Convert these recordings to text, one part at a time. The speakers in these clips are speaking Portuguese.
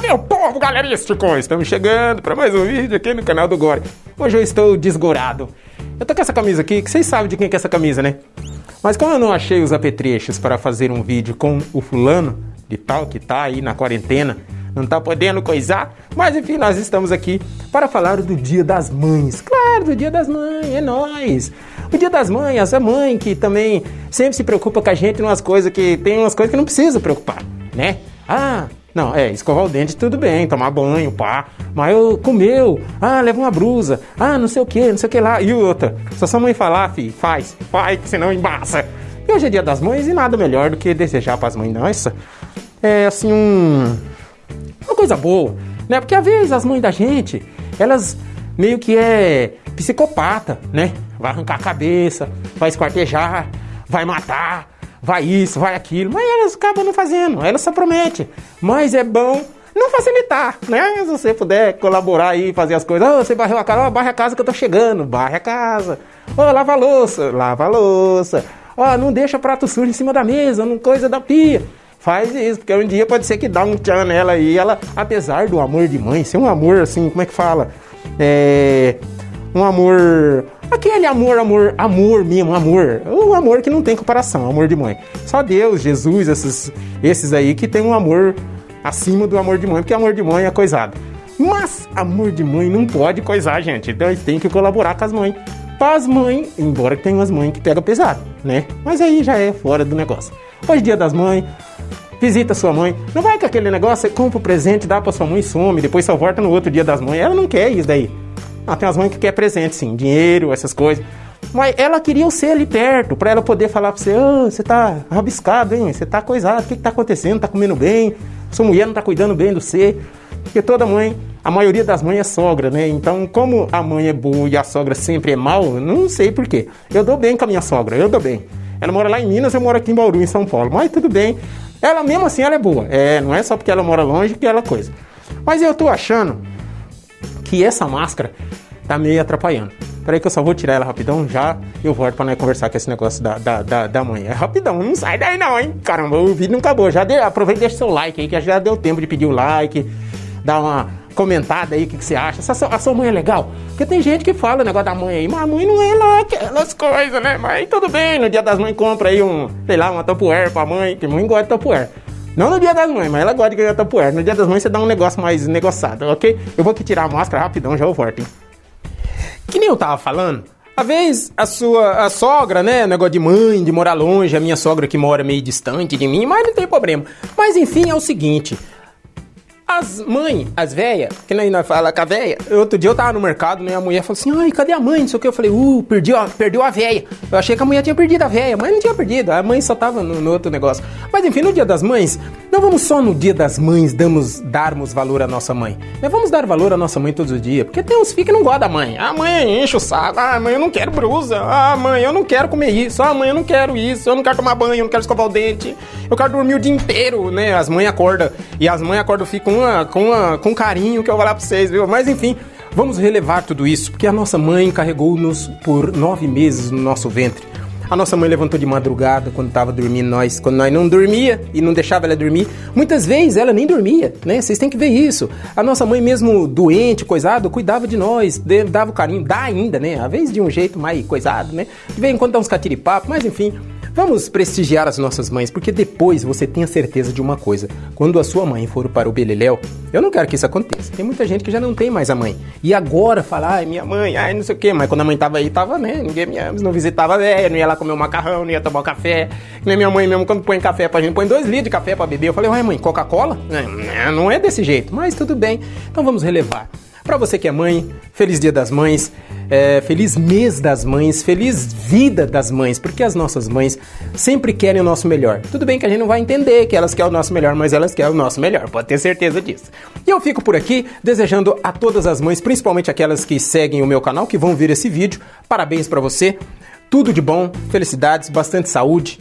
meu povo galerístico! Estamos chegando para mais um vídeo aqui no canal do Gore. Hoje eu estou desgorado. Eu tô com essa camisa aqui, que vocês sabem de quem que é essa camisa, né? Mas como eu não achei os apetrechos para fazer um vídeo com o fulano de tal que tá aí na quarentena, não tá podendo coisar, mas enfim, nós estamos aqui para falar do Dia das Mães. Claro, do Dia das Mães, é nóis! O Dia das Mães, essa mãe que também sempre se preocupa com a gente em umas coisas que tem umas coisas que não precisa preocupar, né? Não, escovar o dente tudo bem, tomar banho, pá. Mas eu comeu, leva uma brusa, não sei o que lá. E outra, se sua mãe falar, filho, faz, que senão embaça. E hoje é Dia das Mães e nada melhor do que desejar para as mães nossas. É assim, uma coisa boa, né? Porque às vezes as mães da gente, elas meio que é psicopata, né? Vai arrancar a cabeça, vai esquartejar, vai matar, vai isso, vai aquilo, mas elas acabam não fazendo, elas só prometem. Mas é bom não facilitar, né? Se você puder colaborar aí, fazer as coisas. Você barreu a casa, barre a casa que eu tô chegando, barre a casa. Lava a louça, lava a louça. Não deixa prato sujo em cima da mesa, não coisa da pia. Faz isso, porque um dia pode ser que dá um tchan nela aí. Ela, apesar do amor de mãe, ser um amor assim, como é que fala? Um amor... Aquele amor mesmo, amor. Um amor que não tem comparação, amor de mãe. Só Deus, Jesus, esses aí que tem um amor acima do amor de mãe, porque amor de mãe é coisado. Mas amor de mãe não pode coisar, gente. Então eles têm que colaborar com as mães. Para as mães, embora que tenha umas mães que pegam pesado, né? Mas aí já é fora do negócio. Hoje Dia das Mães, visita sua mãe. Não vai com aquele negócio, você compra o presente, dá pra sua mãe e some, depois só volta no outro Dia das Mães. Ela não quer isso daí. Tem umas mães que querem presente, sim, dinheiro, essas coisas. Mas ela queria você ali perto, pra ela poder falar pra você, você tá rabiscado, hein? Você tá coisado, o que tá acontecendo? Tá comendo bem? Sua mulher não tá cuidando bem de você? Porque toda mãe, a maioria das mães é sogra, né? Então, como a mãe é boa e a sogra sempre é mal, não sei por quê. Eu dou bem com a minha sogra, eu dou bem. Ela mora lá em Minas, eu moro aqui em Bauru, em São Paulo. Mas tudo bem. Ela, mesmo assim, ela é boa. Não é só porque ela mora longe que ela coisa. Mas eu tô achando que essa máscara tá meio atrapalhando. Peraí que eu só vou tirar ela rapidão, já eu volto pra nós conversar com esse negócio da mãe. É rapidão, não sai daí não, hein? Caramba, o vídeo não acabou. Aproveita e deixa seu like aí, que já deu tempo de pedir o like, dar uma comentada aí, o que você acha. A sua mãe é legal? Porque tem gente que fala o negócio da mãe aí, mas a mãe não é lá aquelas coisas, né? Mas tudo bem, no Dia das Mães compra aí uma Tupperware pra mãe, que mãe gosta de Tupperware. Não no Dia das Mães, mas ela gosta de ganhar Tupperware. No Dia das Mães você dá um negócio mais negociado, ok? Eu vou aqui tirar a máscara rapidão, já eu volto, hein? Que nem eu tava falando, às vezes a sogra, né, negócio de mãe, de morar longe, a minha sogra que mora meio distante de mim, mas não tem problema. Mas enfim, é o seguinte... As mães, as velhas, que nem nós fala com a velha. Outro dia eu tava no mercado, né? A mulher falou assim, cadê a mãe? Não sei o que. Eu falei, perdeu a velha. Eu achei que a mulher tinha perdido a velha, mas não tinha perdido. A mãe só tava no outro negócio. Mas enfim, no Dia das Mães, não vamos só no Dia das Mães darmos valor à nossa mãe. Nós vamos dar valor à nossa mãe todos os dias. Porque tem uns filhos que não gostam da mãe. A mãe enche o saco. Mãe, eu não quero brusa. Mãe, eu não quero comer isso. Mãe, eu não quero isso. Eu não quero tomar banho, eu não quero escovar o dente. Eu quero dormir o dia inteiro, né? As mães acordam. E as mães acordam, ficam com carinho que eu vou falar pra vocês, viu? Mas enfim, vamos relevar tudo isso, porque a nossa mãe carregou-nos por 9 meses no nosso ventre. A nossa mãe levantou de madrugada quando tava dormindo quando nós não dormia e não deixava ela dormir. Muitas vezes ela nem dormia, né? Vocês têm que ver isso. A nossa mãe mesmo doente, coisado, cuidava de nós, dava o carinho, dá ainda, né? Às vezes de um jeito mais coisado, né? De vez em quando dá uns catiripapos, mas enfim... Vamos prestigiar as nossas mães, porque depois você tenha certeza de uma coisa. Quando a sua mãe for para o beleléu, eu não quero que isso aconteça. Tem muita gente que já não tem mais a mãe. E agora fala, minha mãe, não sei o quê. Mas quando a mãe tava aí, tava, né? Ninguém não visitava a velha, não ia lá comer um macarrão, não ia tomar um café. Nem minha mãe mesmo, quando põe café pra gente, põe 2 litros de café pra beber. Eu falei, mãe, Coca-Cola? Não é desse jeito, mas tudo bem. Então vamos relevar. Pra você que é mãe, feliz Dia das Mães, feliz mês das mães, feliz vida das mães, porque as nossas mães sempre querem o nosso melhor. Tudo bem que a gente não vai entender que elas querem o nosso melhor, mas elas querem o nosso melhor, pode ter certeza disso. E eu fico por aqui desejando a todas as mães, principalmente aquelas que seguem o meu canal, que vão ver esse vídeo, parabéns pra você, tudo de bom, felicidades, bastante saúde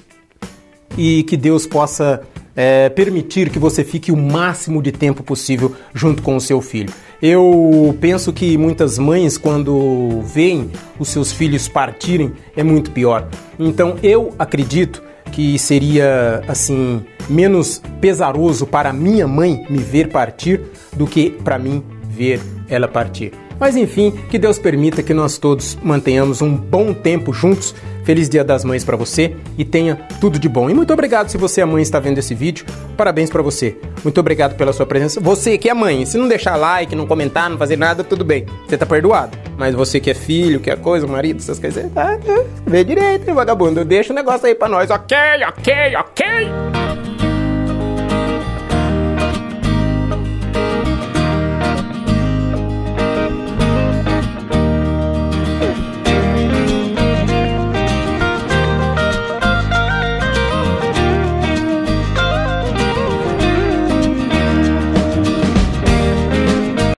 e que Deus possa permitir que você fique o máximo de tempo possível junto com o seu filho. Eu penso que muitas mães, quando veem os seus filhos partirem, é muito pior. Então eu acredito que seria, assim, menos pesaroso para minha mãe me ver partir do que para mim ver ela partir. Mas enfim, que Deus permita que nós todos mantenhamos um bom tempo juntos. Feliz Dia das Mães para você e tenha tudo de bom. E muito obrigado se você é mãe e está vendo esse vídeo. Parabéns para você. Muito obrigado pela sua presença. Você que é mãe, se não deixar like, não comentar, não fazer nada, tudo bem. Você tá perdoado. Mas você que é filho, que é coisa, marido, essas coisas, vê direito, hein, vagabundo. Deixa o negócio aí pra nós. Ok.